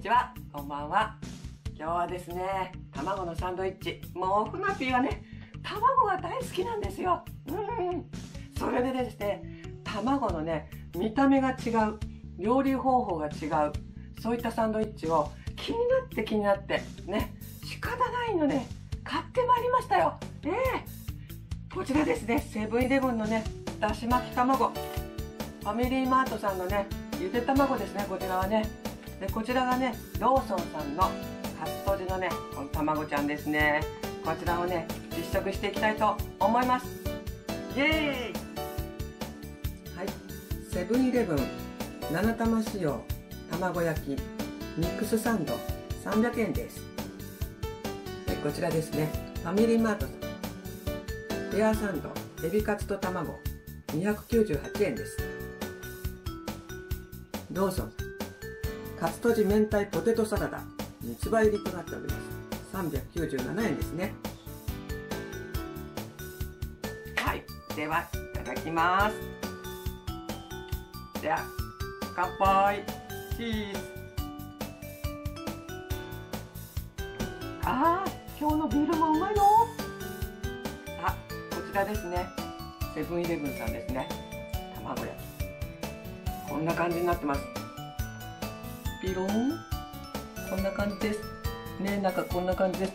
ちは、こんばんは。今日はですね、卵のサンドイッチ。もうふなぴーはね、卵が大好きなんですよ。それでですね、卵のね、見た目が違う、料理方法が違う、そういったサンドイッチを気になってね、仕方ないので買ってまいりましたよ。こちらですね、セブンイレブンのね、だし巻き卵、ファミリーマートさんのね、ゆで卵ですね、こちらはね。でこちらがね、ローソンさんのカツとじのね、この卵ちゃんですね。こちらをね、実食していきたいと思います。イエーイ。はい、セブンイレブン7玉仕様卵焼きミックスサンド300円です。でこちらですね、ファミリーマートさんペアサンドエビカツと卵298円です。ローソンカツとじ明太ポテトサラダ三つ葉入りとなっております。397円ですね。はい、ではいただきます。では乾杯。チーズ。今日のビールもうまいよ。こちらですね、セブンイレブンさんですね、卵焼きこんな感じになってます。ピロン、こんな感じですね。中こんな感じです。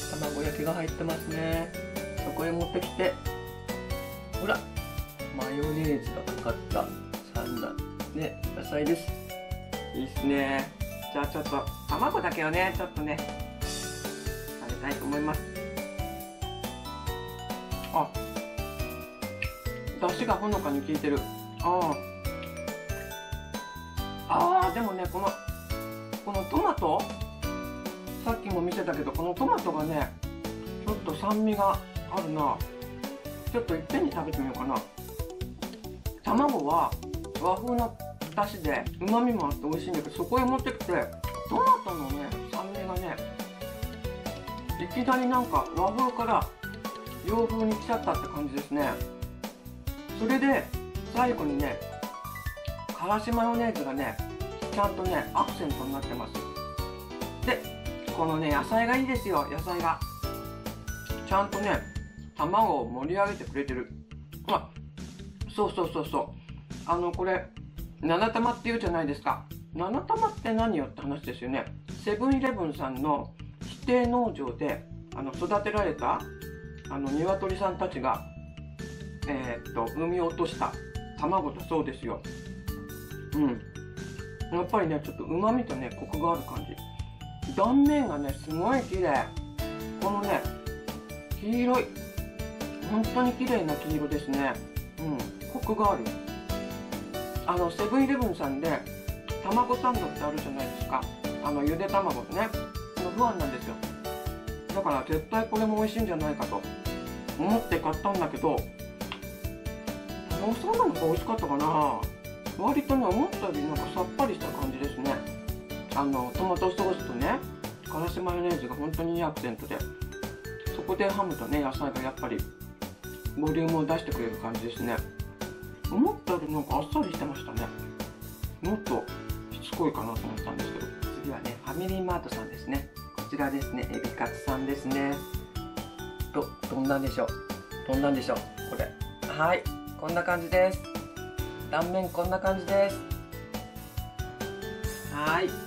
卵焼きが入ってますね。そこへ持ってきて、ほらマヨネーズがかかったサンダね、野菜です。いいっすね。じゃあちょっと卵だけをね、ちょっとね食べたいと思います。出汁がほのかに効いてる。でもね、このトマト、さっきも見せたけど、このトマトがね、ちょっと酸味があるな。ちょっといっぺんに食べてみようかな。卵は和風の出汁でうまみもあって美味しいんだけど、そこへ持ってきてトマトのね、酸味がね、いきなりなんか和風から洋風に来ちゃったって感じですね。それで最後にね、からしマヨネーズがね、ちゃんとねアクセントになってます。でこのね、野菜がいいですよ。野菜がちゃんとね、卵を盛り上げてくれてる。そうこれ7玉って言うじゃないですか。7玉って何よって話ですよね。セブンイレブンさんの指定農場で育てられた鶏さんたちが産み落とした卵だそうですよ。やっぱりね、ちょっとうまみとね、コクがある感じ。断面がね、すごい綺麗。このね、黄色い、本当に綺麗な黄色ですね。コクがある。セブンイレブンさんで卵サンドってあるじゃないですか。ゆで卵ね、不安なんですよ。だから絶対これも美味しいんじゃないかと思って買ったんだけど、卵サンドの方が美味しかったかな。割とね、思ったよりなんかさっぱりした感じですね。トマトソースとね、からしマヨネーズが本当にいいアクセントで、そこでハムとね、野菜がやっぱりボリュームを出してくれる感じですね。思ったよりなんかあっさりしてましたね。もっとしつこいかなと思ったんですけど。次はね、ファミリーマートさんですね。こちらですね、エビカツさんですね。どんなんでしょうこれ。はい、こんな感じです。断面こんな感じです。はい、こ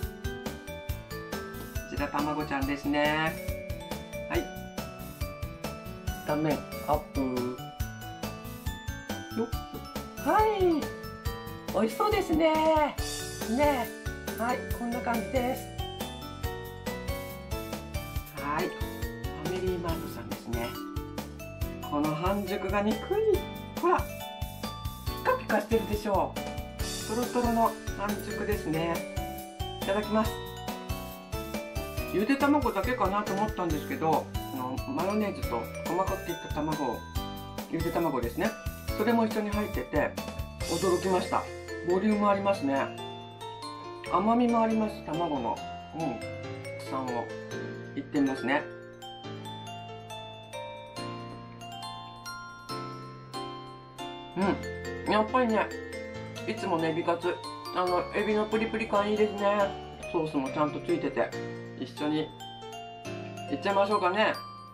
ちら卵ちゃんですね。はい、断面アップよっ。はい、美味しそうですね。はい、こんな感じです。はい、ファミリーマートさんですね。この半熟が憎い。ほら、ピカピカしてるでしょう。トロトロの半熟ですね。いただきます。ゆで卵だけかなと思ったんですけど、マヨネーズと細かく切った卵、ゆで卵ですね、それも一緒に入ってて驚きました。ボリュームありますね。甘みもあります。卵の酸をいってみますね。やっぱりね、いつもね、エビカツエビのプリプリ感いいですね。 ソースもちゃんとついてて、一緒にいっちゃいましょうかね。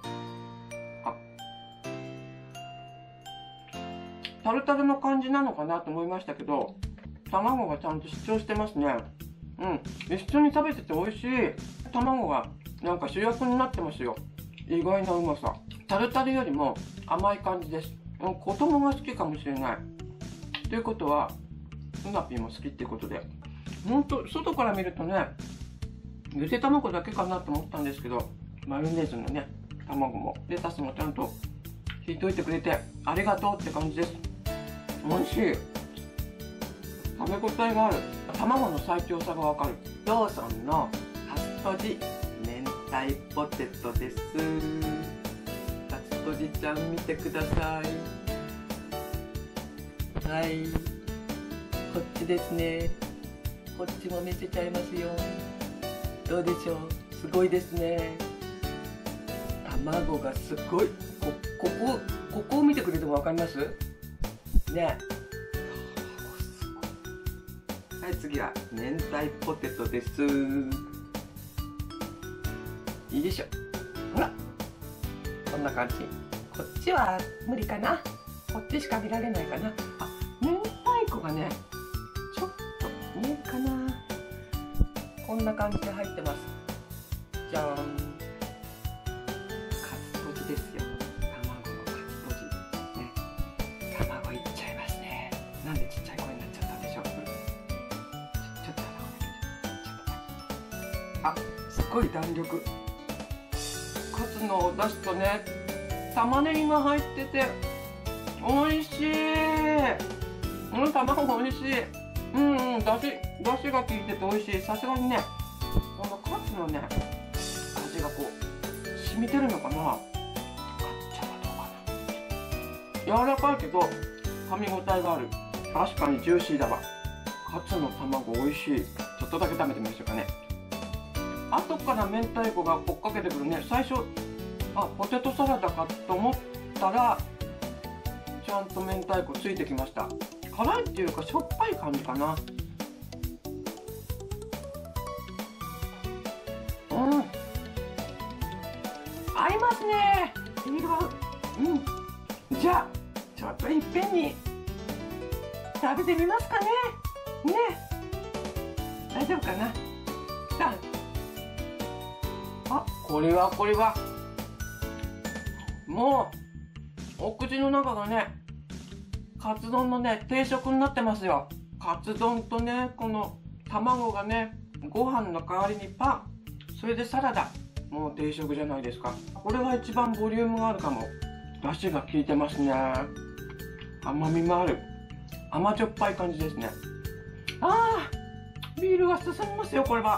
タルタルの感じなのかなと思いましたけど、卵がちゃんと主張してますね。一緒に食べてて美味しい。卵がなんか主役になってますよ。意外なうまさ。タルタルよりも甘い感じです。子供が好きかもしれない。ということは、うなぴーも好きっていうことで。ほんと、外から見るとね、ゆで卵だけかなと思ったんですけど、マヨネーズのね、卵も、レタスもちゃんと引いといてくれて、ありがとうって感じです。美味しい。食べ応えがある。卵の最強さがわかる。ローソンのカツとじ明太ポテトです。カツとじちゃん見てください。はい、こっちですね。こっちも見せちゃいますよ。どうでしょう、すごいですね。卵がすごい。ここを見てくれてもわかりますね。はい、次は明太ポテトです。いいでしょ。ほら、こんな感じ。こっちは無理かな。こっちしか見られないかな。あ、明太子がね、ちょっと見えるかな。こんな感じで入ってます。じゃーん。カツとじですよ。卵のカツとじ。ね。卵いっちゃいますね。なんでちっちゃい声になっちゃったんでしょう。ちょっとあ、すっごい弾力。カツのお出汁とね、玉ねぎが入ってて美味しい。卵美味しい。だしが効いてて美味しい。さすがにね、このカツのね、味がこう染みてるのかな。カツ茶はどうかな。柔らかいけど噛み応えがある。確かにジューシーだわ。カツの卵美味しい。ちょっとだけ食べてみましょうかね。後から明太子が追っかけてくるね。最初、ポテトサラダかと思ったら、ちゃんと明太子ついてきました。辛いっていうかしょっぱい感じかな。合いますね。ビールはじゃあちょっといっぺんに食べてみますかね。大丈夫かな。これはもうお口の中がね、カツ丼のね定食になってますよ。カツ丼とね、この卵がね、ご飯の代わりにパン、それでサラダ、もう定食じゃないですか。これが一番ボリュームがあるかも。だしが効いてますね。甘みもある。甘じょっぱい感じですね。ビールが進みますよ、これは。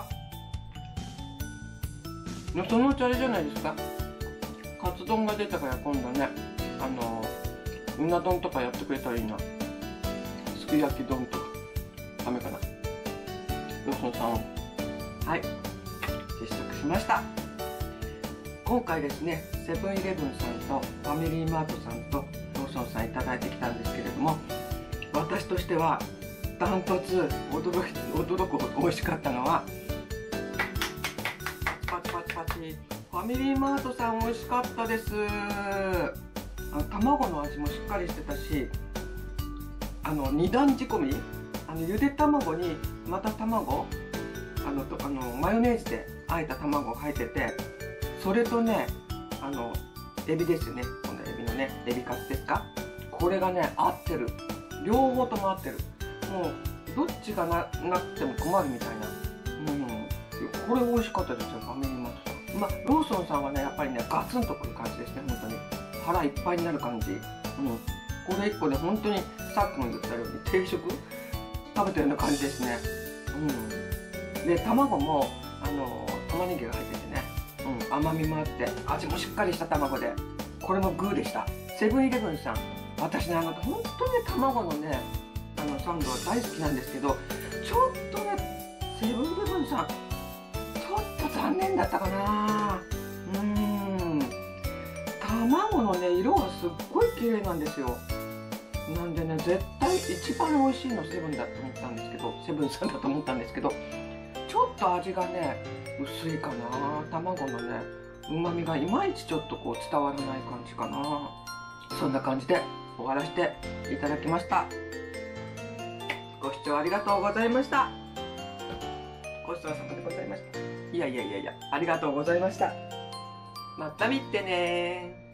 そのうちあれじゃないですか。カツ丼が出たから今度ね、うな丼とかやってくれたらいいな。すき焼き丼とか。ダメかな。ローソンさん。はい。実食しました。今回ですね、セブンイレブンさんとファミリーマートさんとローソンさんいただいてきたんですけれども、私としてはダントツ驚くほど美味しかったのは、パチパチパチ、ファミリーマートさん美味しかったです。卵の味もしっかりしてたし、二段仕込み、ゆで卵にまた卵、マヨネーズであえた卵が入ってて、それとね、エビですよね。このエビのね、エビカツですか。これがね、合ってる。両方とも合ってる。もうどっちがなくても困るみたいな。これ美味しかったですよ、ファミリーマートさん。ローソンさんはね、やっぱりね、ガツンとくる感じですね、本当に。腹いっぱいになる感じ。これ1個で本当にさっきも言ったように定食食べてるような感じですね。で、卵も玉ねぎが入っててね、甘みもあって味もしっかりした卵で、これもグーでした。セブンイレブンさん、私ね、本当にね、卵のね、サンドは大好きなんですけど、ちょっとね、セブンイレブンさんちょっと残念だったかな。卵のね、色がすっごい綺麗なんですよ。なんでね、絶対一番美味しいのセブンだと思ったんですけど、セブンさんだと思ったんですけど、 ちょっと味がね薄いかな。卵のねうまみがいまいちちょっとこう伝わらない感じかな。そんな感じで終わらせていただきました。ご視聴ありがとうございました。ごちそうさまでございました。いや、ありがとうございました。また見てね。